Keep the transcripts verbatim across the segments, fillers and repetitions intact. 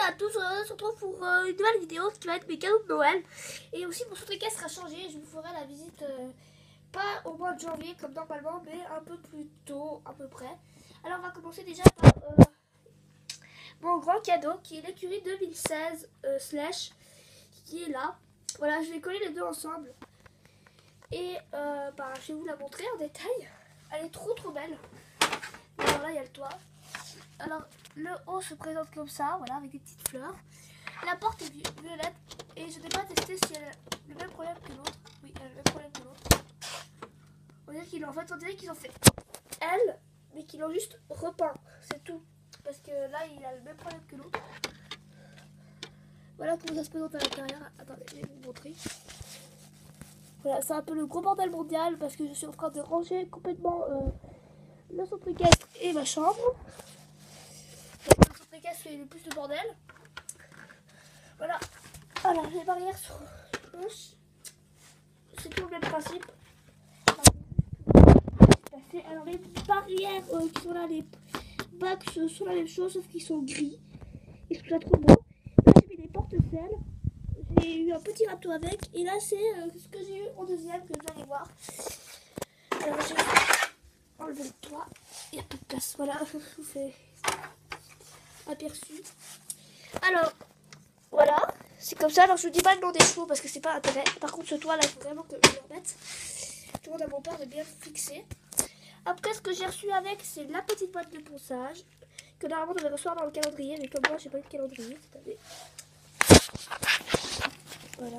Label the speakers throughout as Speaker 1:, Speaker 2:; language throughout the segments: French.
Speaker 1: à tous, on se retrouve pour euh, une nouvelle vidéo qui va être mes cadeaux de Noël. Et aussi mon centre sera changé, je vous ferai la visite euh, pas au mois de janvier comme normalement, mais un peu plus tôt à peu près. Alors on va commencer déjà par euh, mon grand cadeau qui est l'écurie deux mille seize euh, Slash qui est là. Voilà, je vais coller les deux ensemble. Et euh, bah, je vais vous la montrer en détail. Elle est trop trop belle. Alors là il y a le toit. Alors le haut se présente comme ça, voilà, avec des petites fleurs. La porte est violette et je n'ai pas testé si elle a le même problème que l'autre. Oui, elle a le même problème que l'autre. On dirait qu'ils en fait, on dirait qu'ils ont fait elle, mais qu'ils l'ont juste repeint, c'est tout. Parce que là il a le même problème que l'autre. Voilà comment ça se présente à l'intérieur. Attendez, je vais vous montrer. Voilà, c'est un peu le gros bordel mondial parce que je suis en train de ranger complètement euh, le centre-caisse et ma chambre. Le centre-caisse fait le plus de bordel. Voilà. Alors, les barrières sont gauche. C'est tout le même principe. Alors, les barrières euh, qui sont là, les bacs sont la même chose, sauf qu'ils sont gris. Et je trouve ça trop beau. Là, j'ai mis des porte-selles. J'ai eu un petit râteau avec. Et là, c'est euh, ce que j'ai eu en deuxième, que vous allez voir. Alors, j'ai enlevé le toit. Il n'y a pas de place. Voilà, je vous fais aperçu. Alors, voilà. C'est comme ça. Alors, je ne dis pas le nom des chevaux parce que c'est pas intérêt. Par contre, ce toit là, il faut vraiment que je le remette. Je demande à mon père de bien fixer. Après, ce que j'ai reçu avec, c'est la petite boîte de ponçage que normalement on devait recevoir dans le calendrier, mais comme moi, j'ai pas eu de calendrier cette année. Voilà.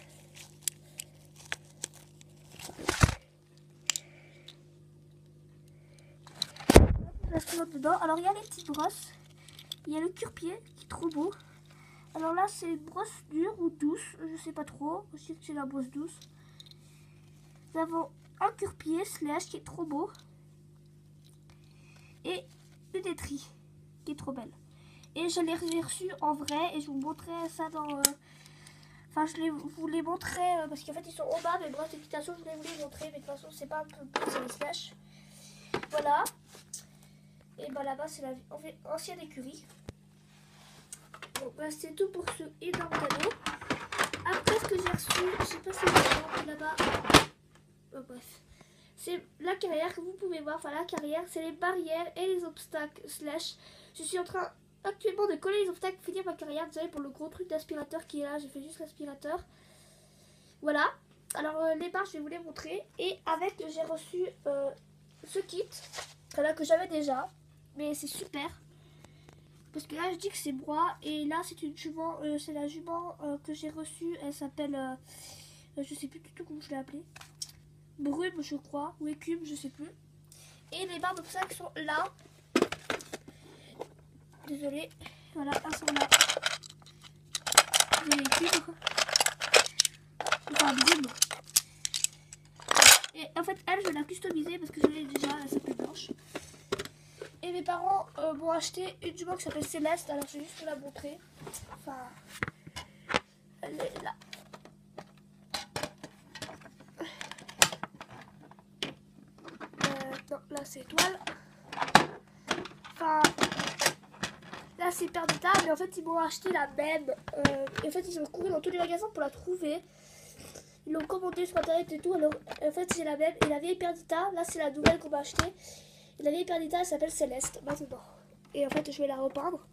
Speaker 1: La suivante dedans. Alors, il y a les petites brosses. Il y a le cure-pied qui est trop beau. Alors là, c'est une brosse dure ou douce, je sais pas trop. Je sais que c'est la brosse douce. Nous avons un cure-pied slash qui est trop beau. Et une étrie qui est trop belle. Et je l'ai reçu en vrai et je vous montrerai ça dans... Euh... Enfin, je les, vous les montrerai euh, parce qu'en fait, ils sont en bas. Mais bref, d'équitation, je voulais vous les montrer. Mais de toute façon, c'est pas un peu plus, c'est les slash. Voilà. Et bah là-bas, c'est la ancienne écurie. Bon, bah, c'est tout pour ce énorme cadeau. Après, ce que j'ai reçu, je sais pas si vous là-bas. Oh, bref. C'est la carrière que vous pouvez voir. Enfin, la carrière, c'est les barrières et les obstacles. Slash. Je suis en train actuellement de coller les obstacles pour finir ma carrière. Vous savez, pour le gros truc d'aspirateur qui est là, j'ai fait juste l'aspirateur. Voilà. Alors, euh, les barres, je vais vous les montrer. Et avec, j'ai reçu euh, ce kit. Voilà, que j'avais déjà. Mais c'est super. Parce que là, je dis que c'est bois. Et là, c'est une jument. Euh, c'est la jument euh, que j'ai reçue. Elle s'appelle. Euh, je sais plus du tout comment je l'ai appelée. Brume, je crois. Ou écume, je sais plus. Et les barres d'obstacles sont là. Désolée. Voilà, elles sont là. Des écumes. Enfin, brume. Et en fait, elle, je vais la customiser parce que je l'ai déjà. Elle s'appelle Blanche. Et mes parents euh, m'ont acheté une jument qui s'appelle Céleste. Alors, je vais juste vous la montrer. Enfin, elle est là. Euh, non, là, c'est étoile. Enfin, là, c'est paire d'état. Mais en fait, ils m'ont acheté la même. Euh, et en fait, ils ont couru dans tous les magasins pour la trouver. Ils l'ont commandé sur internet et tout. Alors, en fait, c'est la même. Et la vieille paire d'état, là, c'est la nouvelle qu'on m'a achetée. Et la vieille paire d'état, elle s'appelle Céleste maintenant. Et en fait, je vais la repeindre.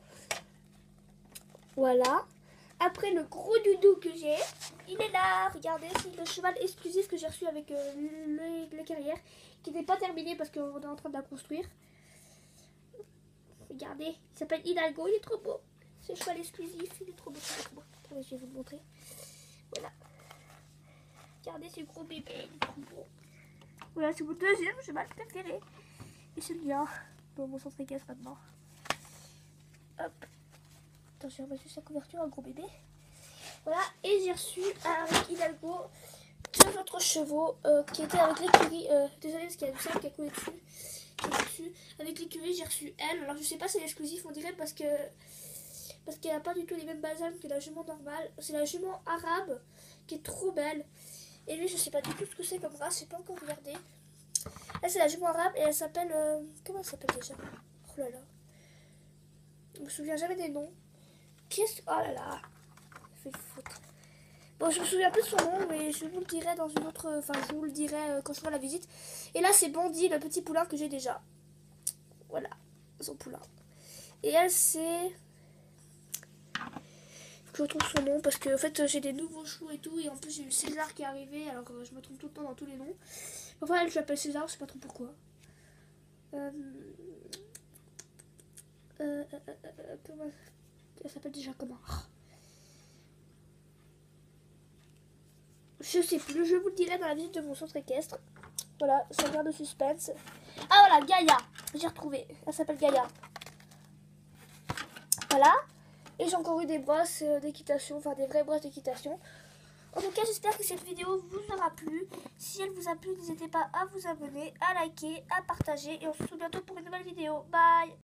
Speaker 1: Voilà. Après, le gros doudou que j'ai, il est là. Regardez, c'est le cheval exclusif que j'ai reçu avec euh, le, le carrière. Qui n'est pas terminé parce qu'on est en train de la construire. Regardez, il s'appelle Hidalgo. Il est trop beau. Ce cheval exclusif, il est trop beau. Trop beau. Attendez, je vais vous le montrer. Voilà. Regardez ce gros bébé, il est trop beau. Voilà, c'est mon deuxième cheval préféré. Et c'est le mien. Dans mon centre caisse maintenant. Hop. Attends, j'ai reçu sa couverture, un gros bébé. Voilà, et j'ai reçu avec Hidalgo deux autres chevaux euh, qui étaient avec l'écurie. Euh, désolé parce qu'il y a du sang qui a coulé dessus. dessus. Avec l'écurie, j'ai reçu elle. Alors je sais pas si c'est exclusif, on dirait parce que parce qu'elle n'a pas du tout les mêmes basanes que la jument normale. C'est la jument arabe qui est trop belle. Et lui, je sais pas du tout ce que c'est comme race, j'ai pas encore regardé. Là, c'est la jument arabe et elle s'appelle. Euh, comment elle s'appelle déjà? Oh là là. Je me souviens jamais des noms. Qu'est-ce... Oh là là. Ça fait faute. Bon, je me souviens plus de son nom, mais je vous le dirai dans une autre... Enfin, je vous le dirai quand je ferai la visite. Et là, c'est Bondy, le petit poulain que j'ai déjà. Voilà, son poulain. Et elle, c'est... Je retrouve son nom parce que en fait j'ai des nouveaux choux et tout, et en plus j'ai eu César qui est arrivé, alors euh, je me trompe tout le temps dans tous les noms. Enfin elle, je l'appelle César, je sais pas trop pourquoi. Euh... Euh, euh, euh, euh, comment... Elle s'appelle déjà comment? Je sais plus, je vous le dirai dans la visite de mon centre équestre. Voilà, ça vient de suspense. Ah voilà, Gaïa, j'ai retrouvé, elle s'appelle Gaïa. Voilà. Et j'ai encore eu des brosses d'équitation, enfin des vraies brosses d'équitation. En tout cas, j'espère que cette vidéo vous aura plu. Si elle vous a plu, n'hésitez pas à vous abonner, à liker, à partager. Et on se retrouve bientôt pour une nouvelle vidéo. Bye!